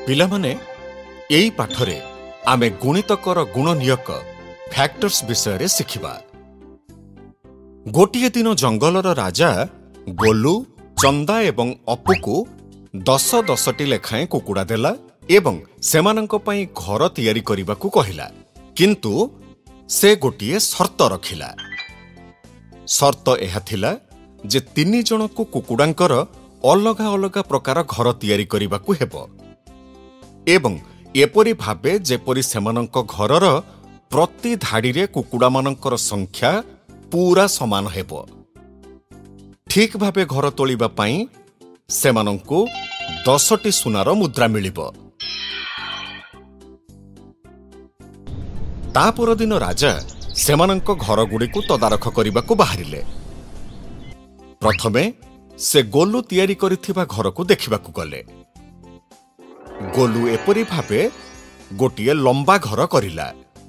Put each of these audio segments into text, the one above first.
ପିଲାମାନେ ଏହି ପାଠରେ ଆମେ ଗୁଣିତକର ଗୁଣନିୟକ ଫ୍ୟାକ୍ଟର୍ସ ବିଷୟରେ ଶିଖିବା। ଗୋଟିଏ ଦିନ ଜଙ୍ଗଲର ରାଜା ଗୋଲୁ, ଚନ୍ଦା ଏବଂ ଅପୁକୁ 10-10ଟି ଲେଖାଏଁ କୁକୁଡ଼ା ଦେଲା ଏବଂ ସେମାନଙ୍କ ପାଇଁ ଘର ତିଆରି କରିବାକୁ କହିଲା। କିନ୍ତୁ ସେ ଗୋଟିଏ ସର୍ତ୍ତ ରଖିଲା। ସର୍ତ୍ତ ଏହା ଥିଲା ଯେ 3 ଜଣକୁ କୁକୁଡ଼ାଙ୍କର ଅଲଗା ଅଲଗା ପ୍ରକାର ଘର ତିଆରି କରିବାକୁ ହେବ ଏବଂ ଏପରି ଭାବେ ଯେପରି ସେମାନଙ୍କ ଘରର ପ୍ରତି ଧାଡ଼ିରେ କୁକୁଡ଼ାମାନଙ୍କର ସଂଖ୍ୟା ପୂରା ସମାନ ହେବ। ଠିକ୍ ଭାବେ ଘର ତୋଳିବା ପାଇଁ ସେମାନଙ୍କୁ 10ଟି ସୁନାର ମୁଦ୍ରା ମିଳିବ। ତା ପରଦିନ ରାଜା ସେମାନଙ୍କ ଘରଗୁଡ଼ିକୁ ତଦାରଖ କରିବାକୁ ବାହାରିଲେ। ପ୍ରଥମେ ସେ ଗୋଲୁ ତିଆରି କରିଥିବା ଘରକୁ ଦେଖିବାକୁ ଗଲେ। ଗୋଲୁ ଏପରି ଭାବେ ଗୋଟିଏ ଲମ୍ବା ଘର କରିଲା।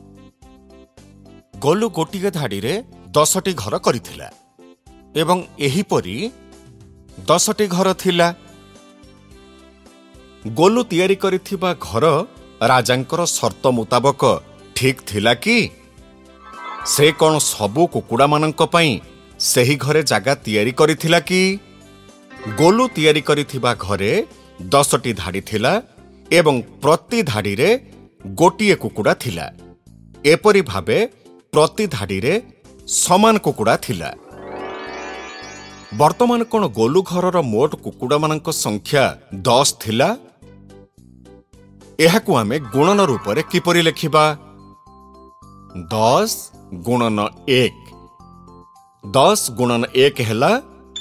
ଗୋଲୁ ଗୋଟିଏ ଧାଡ଼ିରେ 10ଟି ଘର କରିଥିଲା ଏବଂ ଏହିପରି 10ଟି ଘର ଥିଲା। ଗୋଲୁ ତିଆରି କରିଥିବା ଘର ରାଜାଙ୍କର ସର୍ତ୍ତ ମୁତାବକ ଠିକ୍ ଥିଲା କି? ସେ କ'ଣ ସବୁ କୁକୁଡ଼ାମାନଙ୍କ ପାଇଁ ସେହି ଘରେ ଜାଗା ତିଆରି କରିଥିଲା କି? ଗୋଲୁ ତିଆରି କରିଥିବା ଘରେ 10ଟି ଧାଡ଼ି ଥିଲା ଏବଂ ପ୍ରତି ଧାଡ଼ିରେ ଗୋଟିଏ କୁକୁଡ଼ା ଥିଲା। ଏପରି ଭାବେ ପ୍ରତି ଧାଡ଼ିରେ ସମାନ କୁକୁଡ଼ା ଥିଲା। ବର୍ତ୍ତମାନ କ'ଣ ଗୋଲୁ ଘରର ମୋଟ କୁକୁଡ଼ାମାନଙ୍କ ସଂଖ୍ୟା 10 ଥିଲା? ଏହାକୁ ଆମେ ଗୁଣନ ରୂପରେ କିପରି ଲେଖିବା? 10 ଗୁଣନ 1। 10 ଗୁଣନ 1 ହେଲା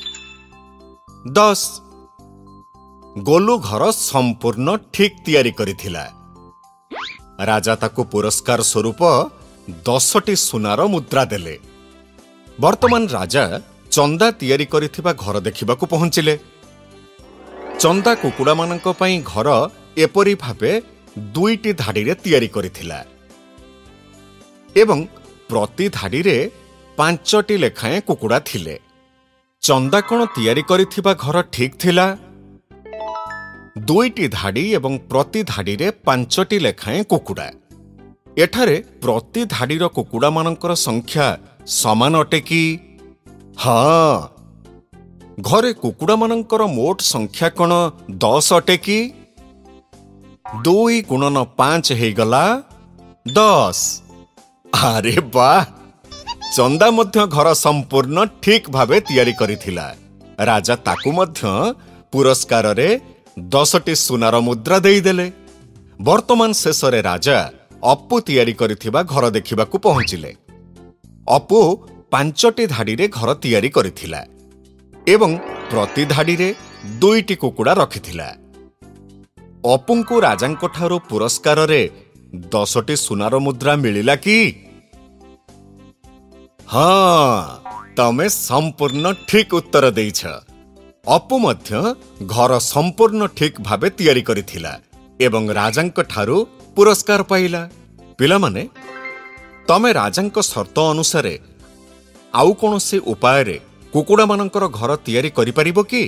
10। ଗୋଲୁ ଘର ସମ୍ପୂର୍ଣ୍ଣ ଠିକ୍ ତିଆରି କରିଥିଲା। ରାଜା ତାକୁ ପୁରସ୍କାର ସ୍ୱରୂପ 10ଟି ସୁନାର ମୁଦ୍ରା ଦେଲେ। ବର୍ତ୍ତମାନ ରାଜା ଚନ୍ଦା ତିଆରି କରିଥିବା ଘର ଦେଖିବାକୁ ପହଞ୍ଚିଲେ। ଚନ୍ଦା କୁକୁଡ଼ାମାନଙ୍କ ପାଇଁ ଘର ଏପରି ଭାବେ 2ଟି ଧାଡ଼ିରେ ତିଆରି କରିଥିଲା ଏବଂ ପ୍ରତି ଧାଡ଼ିରେ 5ଟି ଲେଖାଏଁ କୁକୁଡ଼ା ଥିଲେ। ଚନ୍ଦା କ'ଣ ତିଆରି କରିଥିବା ଘର ଠିକ୍ ଥିଲା? 2ଟି ଧାଡ଼ି ଏବଂ ପ୍ରତି ଧାଡ଼ିରେ 5ଟି ଲେଖାଏଁ କୁକୁଡ଼ା। ଏଠାରେ ପ୍ରତି ଧାଡ଼ିର କୁକୁଡ଼ାମାନଙ୍କର ସଂଖ୍ୟା ସମାନ ଅଟେ କି? ହଁ। ଘରେ କୁକୁଡ଼ାମାନଙ୍କର ମୋଟ ସଂଖ୍ୟା କ'ଣ 10 ଅଟେ କି? 2 ଗୁଣନ 5 ହେଇଗଲା 10। ଆରେ ବାଃ! ଚନ୍ଦା ମଧ୍ୟ ଘର ସମ୍ପୂର୍ଣ୍ଣ ଠିକ୍ ଭାବେ ତିଆରି କରିଥିଲା। ରାଜା ତାକୁ ମଧ୍ୟ ପୁରସ୍କାରରେ 10ଟି ସୁନାର ମୁଦ୍ରା ଦେଇଦେଲେ। ବର୍ତ୍ତମାନ ଶେଷରେ ରାଜା ଅପୁ ତିଆରି କରିଥିବା ଘର ଦେଖିବାକୁ ପହଞ୍ଚିଲେ। ଅପୁ 5ଟି ଧାଡ଼ିରେ ଘର ତିଆରି କରିଥିଲା ଏବଂ ପ୍ରତି ଧାଡ଼ିରେ 2ଟି କୁକୁଡ଼ା ରଖିଥିଲା। ଅପୁଙ୍କୁ ରାଜାଙ୍କଠାରୁ ପୁରସ୍କାରରେ 10ଟି ସୁନାର ମୁଦ୍ରା ମିଳିଲା କି? ହଁ, ତମେ ସମ୍ପୂର୍ଣ୍ଣ ଠିକ୍ ଉତ୍ତର ଦେଇଛ। ଅପୁ ମଧ୍ୟ ଘର ସମ୍ପୂର୍ଣ୍ଣ ଠିକ୍ ଭାବେ ତିଆରି କରିଥିଲା ଏବଂ ରାଜାଙ୍କଠାରୁ ପୁରସ୍କାର ପାଇଲା। ପିଲାମାନେ, ତମେ ରାଜାଙ୍କ ସର୍ତ୍ତ ଅନୁସାରେ ଆଉ କୌଣସି ଉପାୟରେ କୁକୁଡ଼ାମାନଙ୍କର ଘର ତିଆରି କରିପାରିବ କି?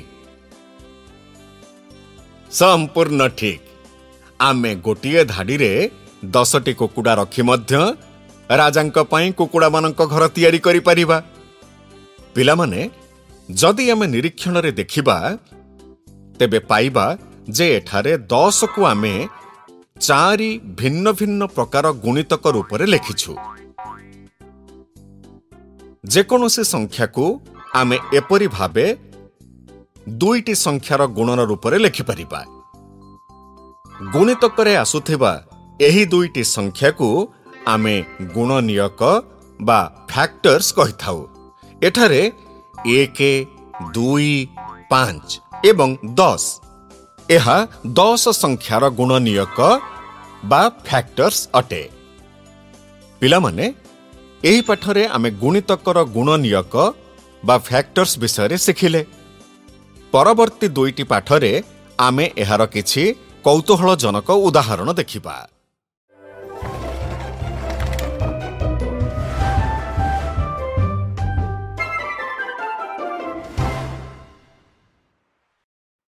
ସମ୍ପୂର୍ଣ୍ଣ ଠିକ୍। ଆମେ ଗୋଟିଏ ଧାଡ଼ିରେ 10ଟି କୁକୁଡ଼ା ରଖି ମଧ୍ୟ ରାଜାଙ୍କ ପାଇଁ କୁକୁଡ଼ାମାନଙ୍କ ଘର ତିଆରି କରିପାରିବା। ପିଲାମାନେ, ଯଦି ଆମେ ନିରୀକ୍ଷଣରେ ଦେଖିବା ତେବେ ପାଇବା ଯେ ଏଠାରେ 10କୁ ଆମେ 4 ଭିନ୍ନ ଭିନ୍ନ ପ୍ରକାର ଗୁଣିତକ ରୂପରେ ଲେଖିଛୁ। ଯେକୌଣସି ସଂଖ୍ୟାକୁ ଆମେ ଏପରି ଭାବେ 2ଟି ସଂଖ୍ୟାର ଗୁଣନ ରୂପରେ ଲେଖିପାରିବା। ଗୁଣିତକରେ ଆସୁଥିବା ଏହି 2ଟି ସଂଖ୍ୟାକୁ ଆମେ ଗୁଣନିୟକ ବା ଫ୍ୟାକ୍ଟର୍ସ କହିଥାଉ। ଏଠାରେ 1, 2, 5 ଏବଂ 10 ଏହା 10 ସଂଖ୍ୟାର ଗୁଣନିୟକ ବା ଫ୍ୟାକ୍ଟର୍ସ ଅଟେ। ପିଲାମାନେ, ଏହି ପାଠରେ ଆମେ ଗୁଣିତକର ଗୁଣନିୟକ ବା ଫ୍ୟାକ୍ଟର୍ସ ବିଷୟରେ ଶିଖିଲେ। ପରବର୍ତ୍ତୀ 2ଟି ପାଠରେ ଆମେ ଏହାର କିଛି କୌତୂହଳଜନକ ଉଦାହରଣ ଦେଖିବା।